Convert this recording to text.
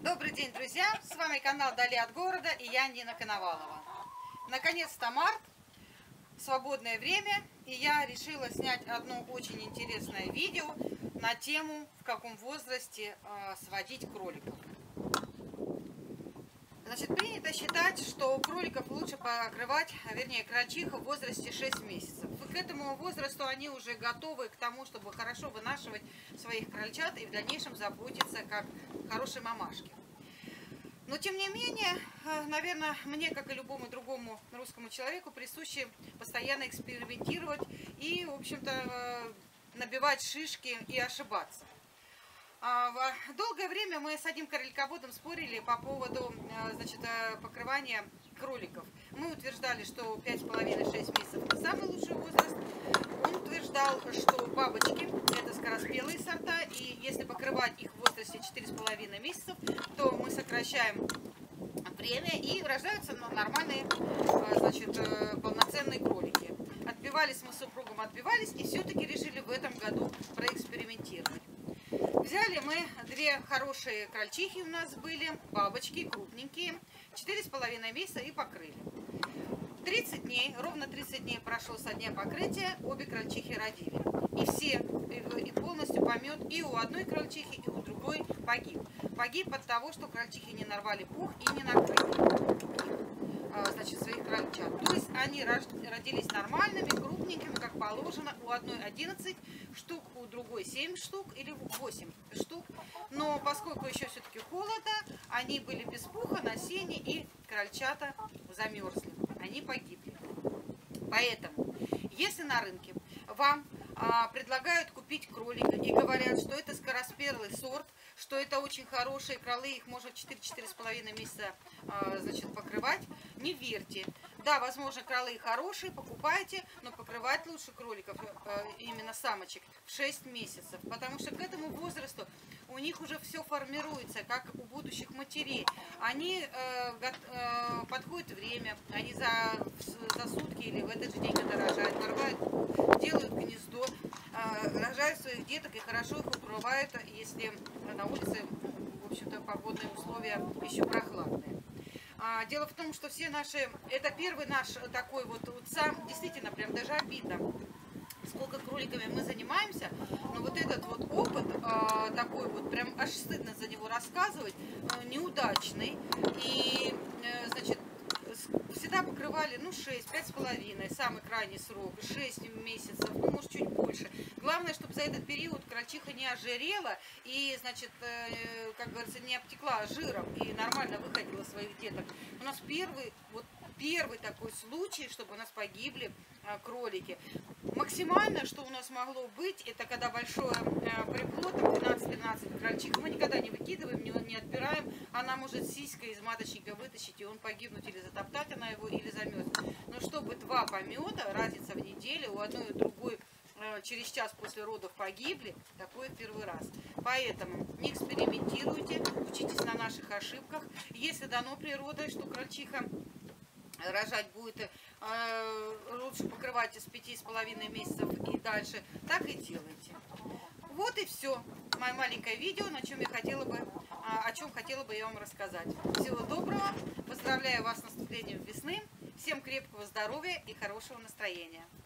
Добрый день, друзья! С вами канал Дали от города и я, Нина Коновалова. Наконец-то март, свободное время, и я решила снять одно очень интересное видео на тему, в каком возрасте сводить кроликов. Значит, принято считать, что кроликов лучше покрывать, вернее, крольчих в возрасте 6 месяцев. К этому возрасту они уже готовы к тому, чтобы хорошо вынашивать своих крольчат и в дальнейшем заботиться как хорошей мамашке. Но, тем не менее, наверное, мне, как и любому другому русскому человеку, присуще постоянно экспериментировать и, в общем-то, набивать шишки и ошибаться. Долгое время мы с одним кролиководом спорили по поводу, значит, покрывания кроликов. Мы утверждали, что 5,5-6 месяцев это самый лучший возраст. Он утверждал, что бабочки это скороспелые сорта, и если покрывать их в возрасте 4,5 месяцев, то мы сокращаем время и рождаются нормальные, значит, полноценные кролики. Отбивались мы с супругом, и все-таки решили в этом году проэкспериментировать. Взяли мы две хорошие крольчихи у нас были, бабочки, крупненькие, 4,5 месяца и покрыли. 30 дней, ровно 30 дней прошло со дня покрытия, обе крольчихи родили. И все, и полностью помет и у одной крольчихи, и у другой погиб. Погиб от того, что крольчихи не нарвали пух и не накрыли, значит, своих крольчат. То есть они родились нормальными, крупненькими, как положено. У одной 11 штук, у другой 7 штук или 8 штук. Но поскольку еще все-таки холодно, они были без пуха, на сене, и крольчата замерзли. Они погибли. Поэтому, если на рынке вам предлагают купить кролика и говорят, что это скороспелый сорт, что это очень хорошие кролы, их можно 4-4,5 месяца, значит, покрывать, не верьте. Да, возможно, кролы хорошие, покупайте, но покрывать лучше кроликов, именно самочек, в 6 месяцев, потому что к этому возрасту у них уже все формируется, как у будущих матерей. Они подходит время, они за сутки или в этот же день, когда рожают, нарвают, делают гнездо, рожают своих деток и хорошо их укрывают, если на улице, в общем-то, погодные условия еще прохладные. Дело в том, что все наши, это первый наш такой вот сам, действительно, прям даже обидно, сколько кроликами мы занимаемся, но вот этот вот опыт такой вот, прям аж стыдно за него рассказывать, неудачный. И, значит, всегда покрывали, ну, 6, 5,5, самый крайний срок, 6 месяцев, ну, может, чуть больше. Главное, чтобы за этот период крольчиха не ожирела и, значит, как говорится, не обтекла жиром и нормально выходила своих деток. У нас первый такой случай, чтобы у нас погибли кролики. Максимально, что у нас могло быть, это когда большой приплод, 12-13 крольчих, мы никогда не выкидываем, не отбираем, она может сиськой из маточника вытащить, и он погибнуть, или затоптать она его, или замерзнуть. Но чтобы 2 помета, разница в неделе, у одной и другой через час после родов погибли, такое первый раз. Поэтому не экспериментируйте, учитесь на наших ошибках. Если дано природой, что крольчиха рожать будет, лучше покрывайте с 5,5 месяцев и дальше, так и делайте. Вот и все. Мое маленькое видео, о чем хотела бы я вам рассказать. Всего доброго, поздравляю вас с наступлением весны, всем крепкого здоровья и хорошего настроения.